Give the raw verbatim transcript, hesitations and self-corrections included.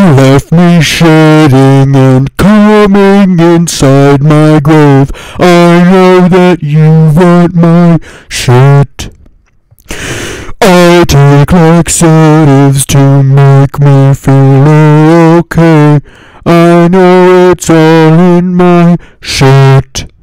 left me shitting and coming inside my grave. I know that you want my shit. I take laxatives to make me feel okay. I know it's all in my shit.